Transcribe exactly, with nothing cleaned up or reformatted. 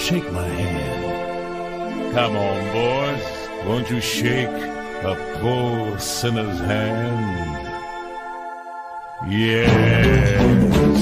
shake my hand. Come on, boys, won't you shake a poor sinner's hand? Yes.